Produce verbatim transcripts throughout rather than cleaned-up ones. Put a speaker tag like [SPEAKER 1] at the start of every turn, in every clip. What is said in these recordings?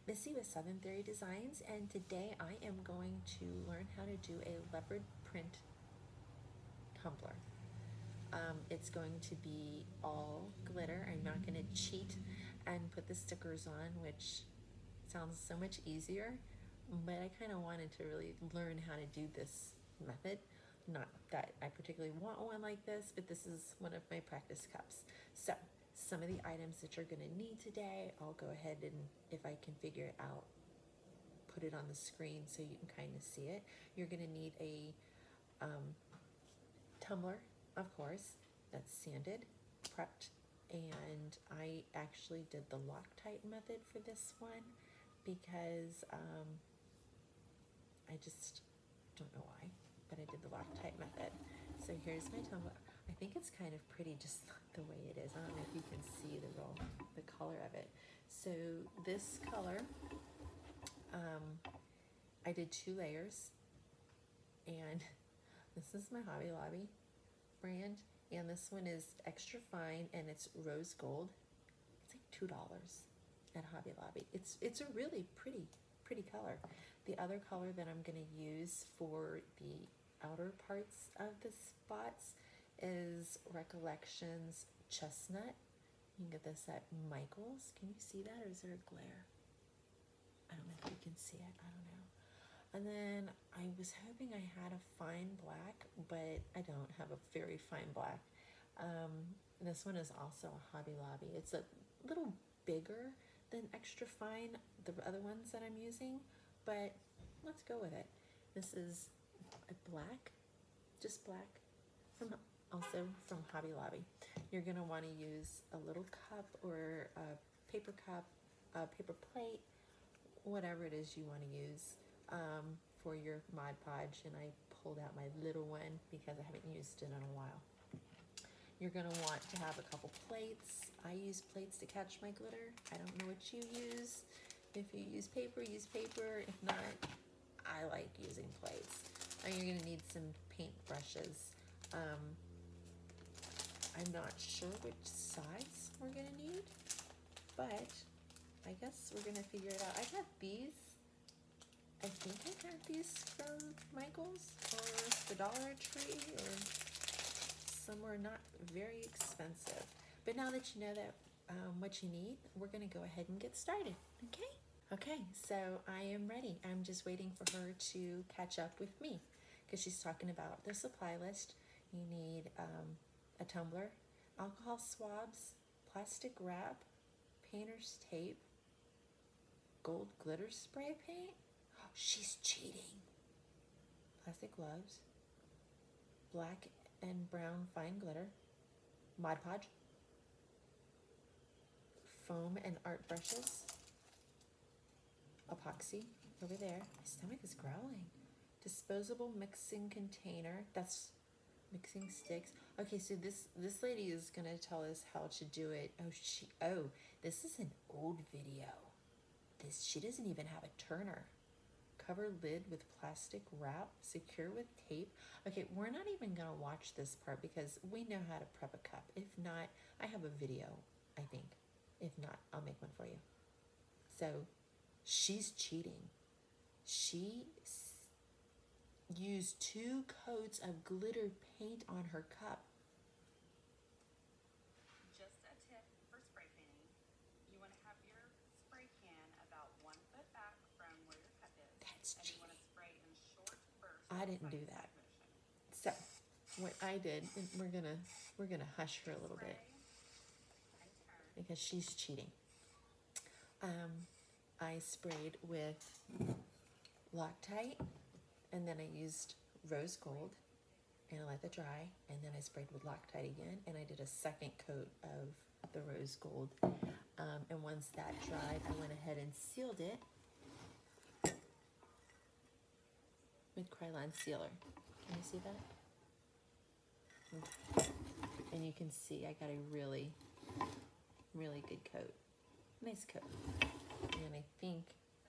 [SPEAKER 1] Missy with Southern Theory Designs, and today I am going to learn how to do a leopard print tumbler. Um, it's going to be all glitter. I'm not going to cheat and put the stickers on, which sounds so much easier, but I kind of wanted to really learn how to do this method. Not that I particularly want one like this, but this is one of my practice cups. So some of the items that you're going to need today, I'll go ahead and, if I can figure it out, put it on the screen so you can kind of see it. You're going to need a um, tumbler, of course, that's sanded, prepped, and I actually did the Loctite method for this one because um, I just don't know why, but I did the Loctite method. So here's my tumbler. I think it's kind of pretty just the way it is. I don't know if you can see the real, the color of it. So this color, um, I did two layers, and this is my Hobby Lobby brand, and this one is extra fine, and it's rose gold. It's like two dollars at Hobby Lobby. It's it's a really pretty pretty color. The other color that I'm going to use for the outer parts of the spots is Recollections Chestnut. You can get this at Michael's. Can you see that, or is there a glare? I don't know if you can see it. I don't know. And then I was hoping I had a fine black, but I don't have a very fine black. Um, this one is also a Hobby Lobby. It's a little bigger than extra fine, the other ones that I'm using, but let's go with it. This is a black, just black, from also from Hobby Lobby. You're gonna wanna use a little cup or a paper cup, a paper plate, whatever it is you wanna use um, for your Mod Podge, and I pulled out my little one because I haven't used it in a while. You're gonna want to have a couple plates. I use plates to catch my glitter. I don't know what you use. If you use paper, use paper. If not, I like using plates. And you're gonna need some paint brushes. Um, I'm not sure which size we're gonna need, but I guess we're gonna figure it out. I got these. I think I got these from Michael's or the Dollar Tree or somewhere not very expensive. But now that you know that um, what you need, we're gonna go ahead and get started, okay? Okay, so I am ready. I'm just waiting for her to catch up with me because she's talking about the supply list. You need um, a tumbler, alcohol swabs, plastic wrap, painter's tape, gold glitter spray paint. Oh, she's cheating. Plastic gloves, black and brown fine glitter, Mod Podge, foam and art brushes, epoxy over there. My stomach is growling. Disposable mixing container. That's mixing sticks. Okay, so this this lady is gonna tell us how to do it. Oh, she. Oh, this is an old video. This she doesn't even have a turner. Cover lid with plastic wrap, secure with tape. Okay, we're not even gonna watch this part because we know how to prep a cup. If not, I have a video, I think. If not, I'll make one for you. So, she's cheating. She used two coats of glitter paint on her cup.
[SPEAKER 2] Just a tip for spray painting. You want to have your spray can about one foot back from where your cup is.
[SPEAKER 1] That's
[SPEAKER 2] and
[SPEAKER 1] cheating.
[SPEAKER 2] You want to spray in short bursts.
[SPEAKER 1] I didn't do that. So, what I did, and we're gonna we're gonna hush her a little bit because she's cheating. Um, I sprayed with Loctite, and then I used rose gold, and I let that dry, and then I sprayed with Loctite again, and I did a second coat of the rose gold. Um, and once that dried, I went ahead and sealed it with Krylon sealer. Can you see that? And you can see I got a really, really good coat. Nice coat. And I think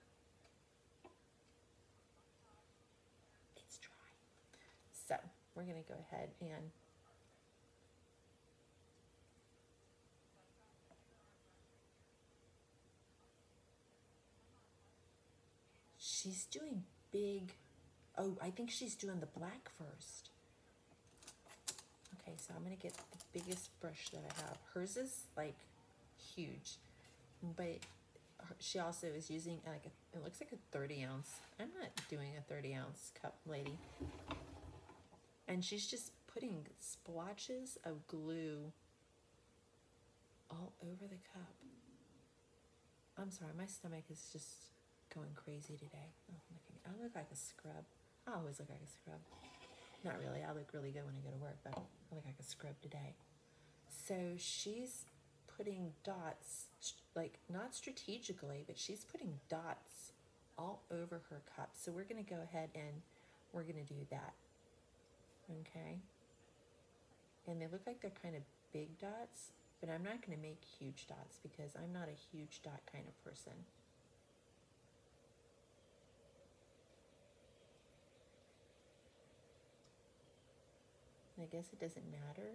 [SPEAKER 1] it's dry. So we're gonna go ahead and she's doing big, oh, I think she's doing the black first. Okay, so I'm gonna get the biggest brush that I have. Hers is like huge, but she also is using like a, it looks like a thirty ounce. I'm not doing a thirty ounce cup, lady. And she's just putting splotches of glue all over the cup. I'm sorry, my stomach is just going crazy today. Oh, look at me. I look like a scrub. I always look like a scrub. Not really, I look really good when I go to work, but I look like a scrub today. So she's putting dots, like not strategically, but she's putting dots all over her cup. So we're gonna go ahead and we're gonna do that, okay? And they look like they're kind of big dots, but I'm not gonna make huge dots because I'm not a huge dot kind of person. I guess it doesn't matter.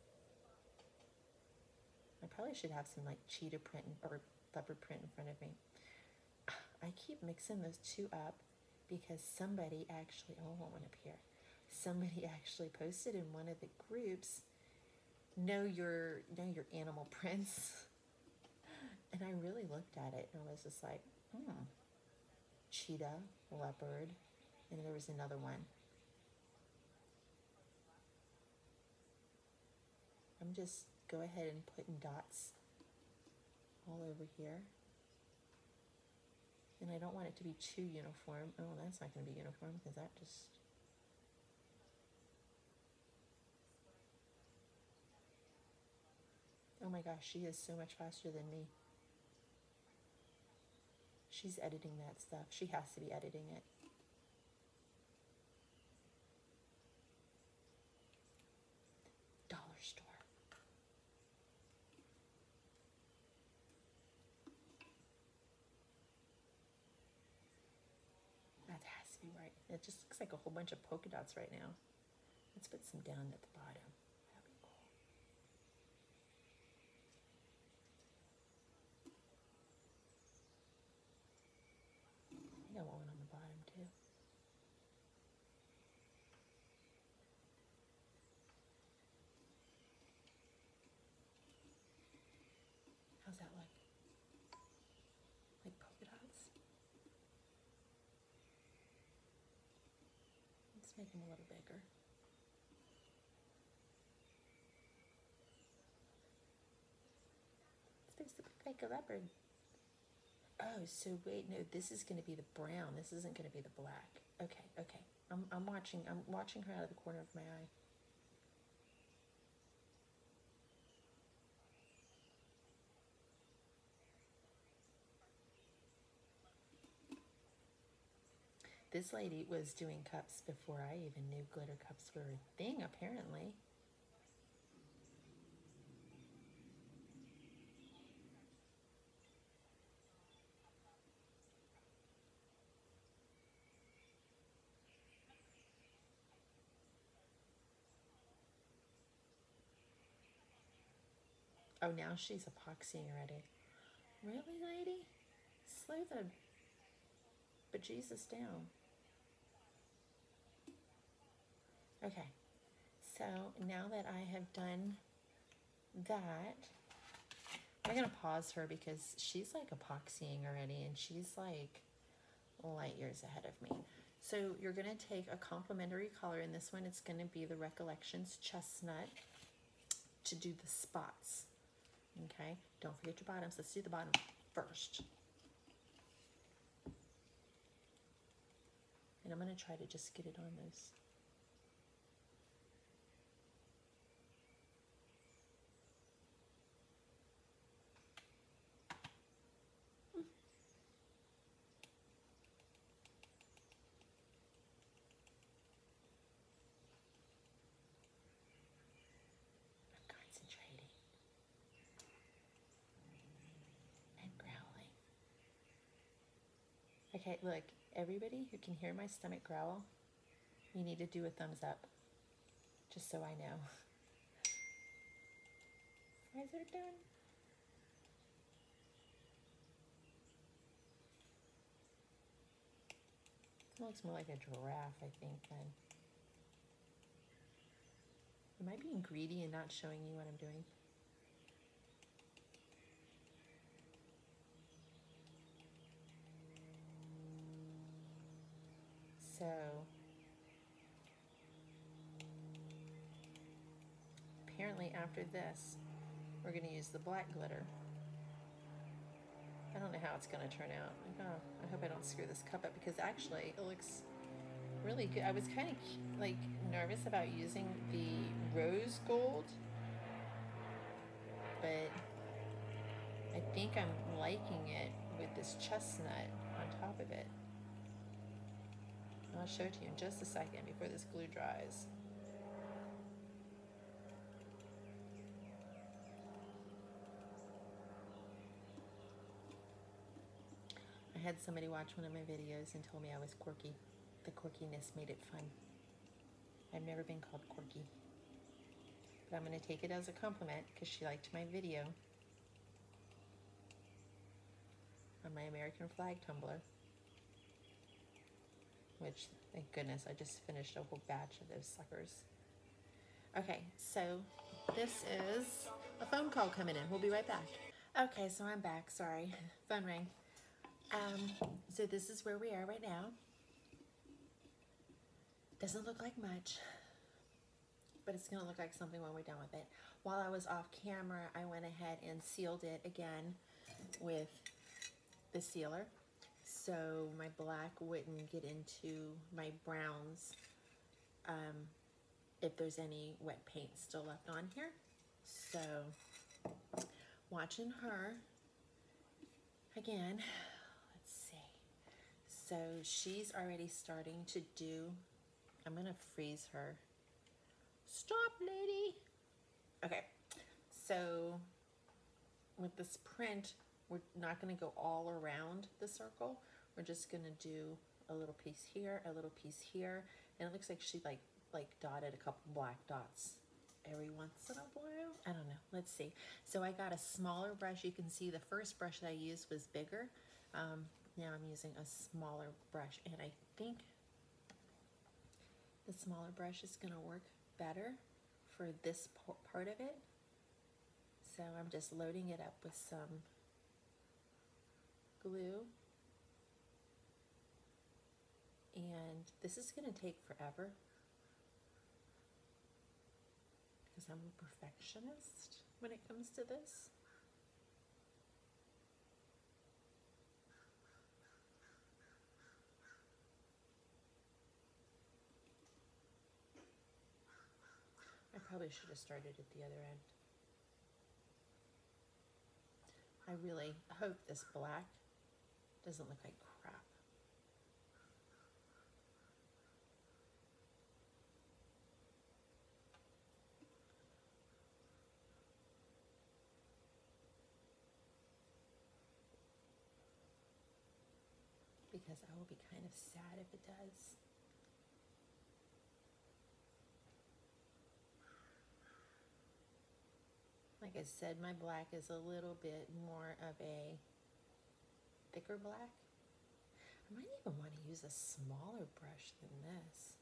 [SPEAKER 1] I probably should have some like cheetah print or leopard print in front of me. I keep mixing those two up because somebody actually, oh, hold on up here. Somebody actually posted in one of the groups, know your, know your animal prints. And I really looked at it and I was just like, hmm, cheetah, leopard, and there was another one. I'm just go ahead and putting dots all over here. And I don't want it to be too uniform. Oh, that's not going to be uniform because that just... Oh my gosh, she is so much faster than me. She's editing that stuff. She has to be editing it. Dollar store. That has to be right. It just looks like a whole bunch of polka dots right now. Let's put some down at the bottom. That'd be cool. I got one on the bottom too. How's that look? Like polka dots? Let's make them a little bigger. It's supposed to look like a leopard. Oh, so wait, no, this is going to be the brown. This isn't going to be the black. Okay, okay. I'm, I'm watching. I'm watching her out of the corner of my eye. This lady was doing cups before I even knew glitter cups were a thing, apparently. Oh, now she's epoxying already. Really, lady? Slow the bejesus down. Okay, so now that I have done that, I'm gonna pause her because she's like epoxying already and she's like light years ahead of me. So you're gonna take a complementary color. In this one, it's gonna be the Recollections Chestnut to do the spots. Okay, don't forget your bottoms. Let's do the bottom first. And I'm gonna try to just get it on those. Okay, look, everybody who can hear my stomach growl, you need to do a thumbs up, just so I know. Fries are done. It looks more like a giraffe, I think, then. Am I being greedy and not showing you what I'm doing? So, apparently after this, we're going to use the black glitter. I don't know how it's going to turn out. Like, oh, I hope I don't screw this cup up, because actually it looks really good. I was kind of like nervous about using the rose gold, but I think I'm liking it with this chestnut on top of it. I'll show it to you in just a second before this glue dries. I had somebody watch one of my videos and told me I was quirky. The quirkiness made it fun. I've never been called quirky. But I'm going to take it as a compliment because she liked my video on my American flag tumbler. Which, thank goodness, I just finished a whole batch of those suckers. Okay, so this is a phone call coming in. We'll be right back. Okay, so I'm back. Sorry, phone rang. Um, so this is where we are right now. Doesn't look like much, but it's gonna look like something when we're done with it. While I was off camera, I went ahead and sealed it again with the sealer, so my black wouldn't get into my browns um, if there's any wet paint still left on here. So watching her again, let's see. So she's already starting to do, I'm gonna freeze her. Stop, lady. Okay, so with this print, we're not going to go all around the circle. We're just going to do a little piece here, a little piece here, and it looks like she like like dotted a couple black dots every once in a while. I don't know. Let's see. So I got a smaller brush. You can see the first brush that I used was bigger. Um, now I'm using a smaller brush, and I think the smaller brush is going to work better for this part of it. So I'm just loading it up with some glue, and this is going to take forever because I'm a perfectionist when it comes to this. I probably should have started at the other end. I really hope this black doesn't look like crap. Because I will be kind of sad if it does. Like I said, my black is a little bit more of a thicker black. I might even want to use a smaller brush than this.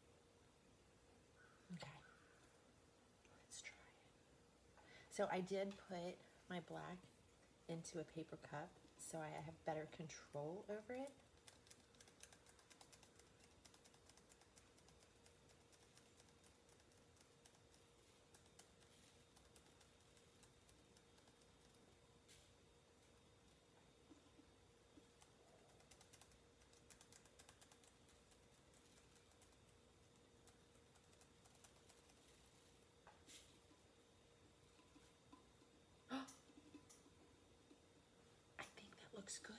[SPEAKER 1] Okay, let's try it. So I did put my black into a paper cup so I have better control over it. Looks good.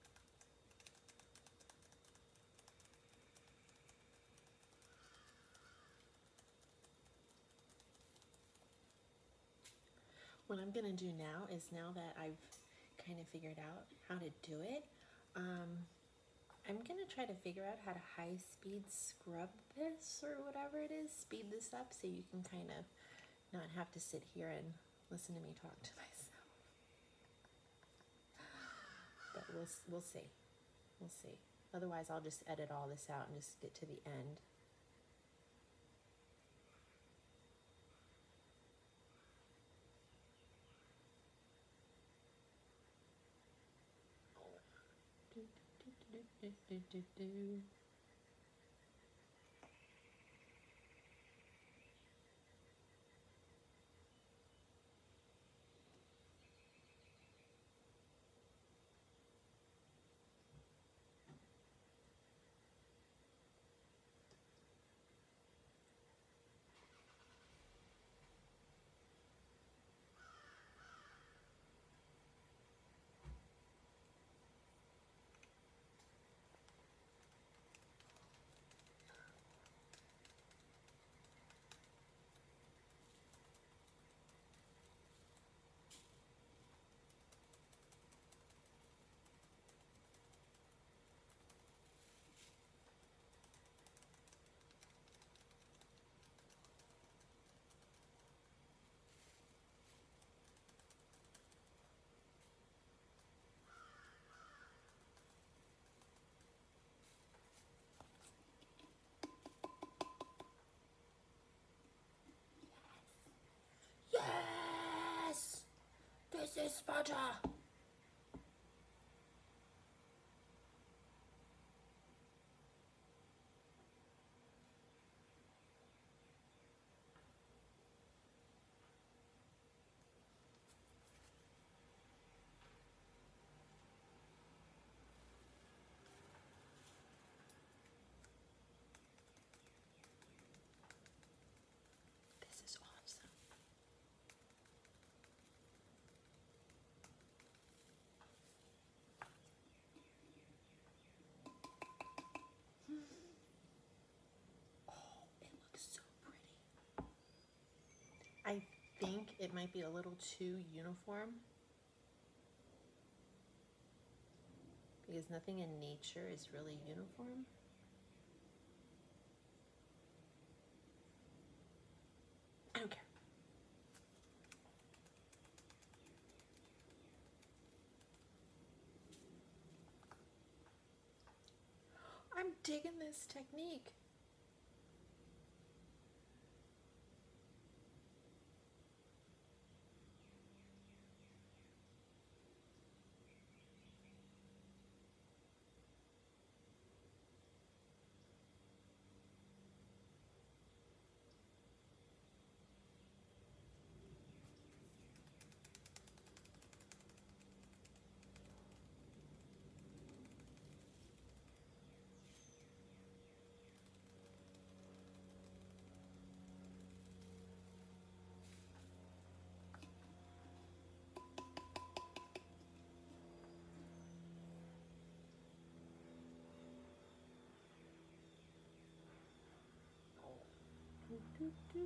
[SPEAKER 1] What I'm gonna do now is, now that I've kind of figured out how to do it, um, I'm gonna try to figure out how to high-speed scrub this or whatever it is, speed this up so you can kind of not have to sit here and listen to me talk to myself. But we'll, we'll see. We'll see. Otherwise, I'll just edit all this out and just get to the end. Do, do, do, do, do, do, do. Yes! This is Sparta! This is awesome. Oh, it looks so pretty. I think it might be a little too uniform because nothing in nature is really uniform. I don't care. I'm digging this technique. Do, do, do.